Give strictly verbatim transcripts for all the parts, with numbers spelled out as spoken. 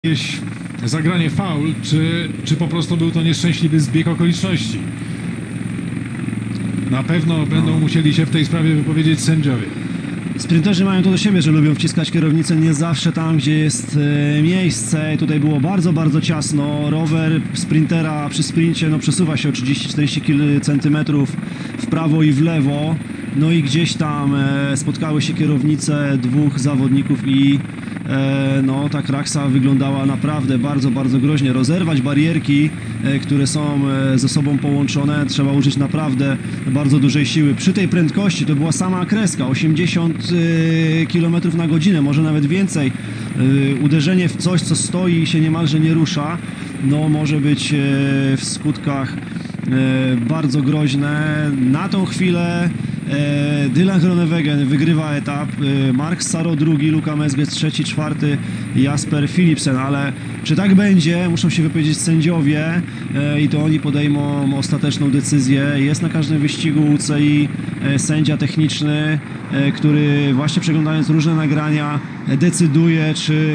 jakieś zagranie faul, czy, czy po prostu był to nieszczęśliwy zbieg okoliczności. Na pewno no. będą musieli się w tej sprawie wypowiedzieć sędziowie. Sprinterzy mają to do siebie, że lubią wciskać kierownicę nie zawsze tam, gdzie jest e, miejsce. Tutaj było bardzo, bardzo ciasno. Rower sprintera przy sprincie no, przesuwa się o trzydzieści czterdzieści centymetrów w prawo i w lewo. No i gdzieś tam e, spotkały się kierownice dwóch zawodników i e, no, ta kraksa wyglądała naprawdę bardzo, bardzo groźnie. Rozerwać barierki, e, które są e, ze sobą połączone, trzeba użyć naprawdę bardzo dużej siły. Przy tej prędkości to była sama kreska, osiemdziesiąt kilometrów na godzinę, może nawet więcej. E, uderzenie w coś, co stoi i się niemalże nie rusza, no może być e, w skutkach e, bardzo groźne. Na tą chwilę Dylan Groenewegen wygrywa etap, Marc Sarro drugi, Luka Mesges trzeci, czwarty, Jasper Philipsen, ale czy tak będzie, muszą się wypowiedzieć sędziowie i to oni podejmą ostateczną decyzję. Jest na każdym wyścigu U C I sędzia techniczny, który właśnie przeglądając różne nagrania decyduje, czy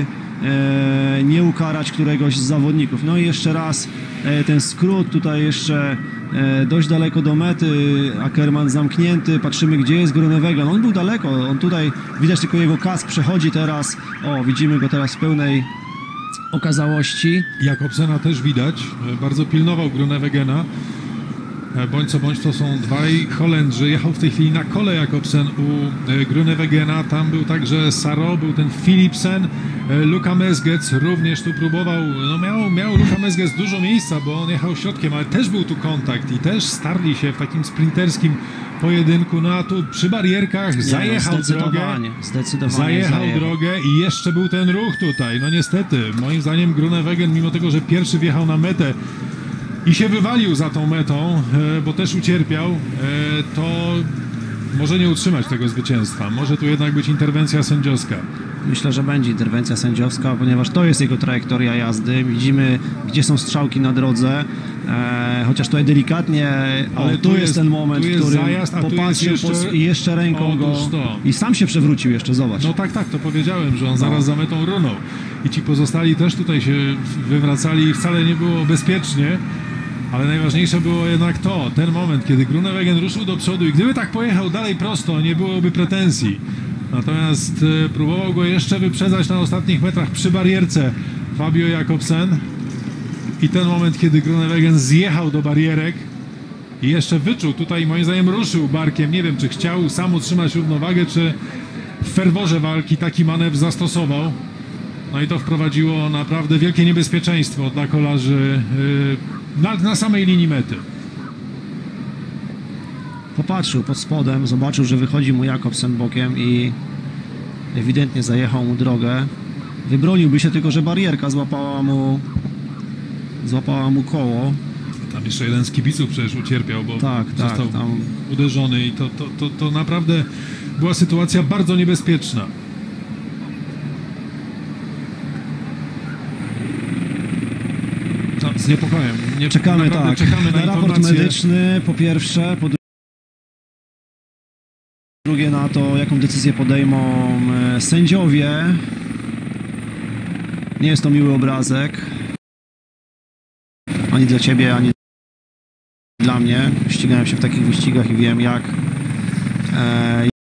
nie ukarać któregoś z zawodników. No i jeszcze raz ten skrót tutaj jeszcze dość daleko do mety, Ackermann zamknięty, patrzymy gdzie jest Groenewegen, on był daleko, on tutaj widać tylko jego kask przechodzi teraz, o widzimy go teraz w pełnej okazałości. Jakobsena też widać, bardzo pilnował Groenewegena, bądź co bądź to są dwaj Holendrzy, jechał w tej chwili na kole Jakobsen u Groenewegena, tam był także Sarro, był ten Philipsen, Luka Mesges również tu próbował, no miał, miał Luka Mesges dużo miejsca, bo on jechał środkiem, ale też był tu kontakt i też starli się w takim sprinterskim pojedynku, no a tu przy barierkach zajechał Nie, zdecydowanie, drogę, zdecydowanie zajechał, zajechał drogę i jeszcze był ten ruch tutaj, no niestety, moim zdaniem Groenewegen, mimo tego, że pierwszy wjechał na metę i się wywalił za tą metą, bo też ucierpiał, to może nie utrzymać tego zwycięstwa. Może tu jednak być interwencja sędziowska. Myślę, że będzie interwencja sędziowska, ponieważ to jest jego trajektoria jazdy. Widzimy, gdzie są strzałki na drodze, e, chociaż tutaj delikatnie, ale tu, tu jest, jest ten moment, w którym zajazd, popatrzył jeszcze, po, i jeszcze ręką go to. I sam się przewrócił jeszcze, zobacz. No tak, tak, to powiedziałem, że on zaraz no. za metą runął. I ci pozostali też tutaj się wywracali i wcale nie było bezpiecznie. Ale najważniejsze było jednak to, ten moment, kiedy Groenewegen ruszył do przodu i gdyby tak pojechał dalej prosto, nie byłoby pretensji. Natomiast e, próbował go jeszcze wyprzedzać na ostatnich metrach przy barierce Fabio Jakobsen. I ten moment, kiedy Groenewegen zjechał do barierek i jeszcze wyczuł, tutaj moim zdaniem ruszył barkiem, nie wiem czy chciał sam utrzymać równowagę, czy w ferworze walki taki manewr zastosował. No i to wprowadziło naprawdę wielkie niebezpieczeństwo dla kolarzy e, Na, na samej linii mety. Popatrzył pod spodem, zobaczył, że wychodzi mu Jakobsen bokiem i ewidentnie zajechał mu drogę. Wybroniłby się tylko, że barierka złapała mu złapała mu koło. Tam jeszcze jeden z kibiców przecież ucierpiał, bo tak, został tak, tam... uderzony i to, to, to, to naprawdę była sytuacja bardzo niebezpieczna. Z niepokojem. Nie, czekamy, tak. Czekamy na raport medyczny po pierwsze, po drugie na to, jaką decyzję podejmą sędziowie. Nie jest to miły obrazek. Ani dla ciebie, ani dla mnie. Ścigałem się w takich wyścigach i wiem jak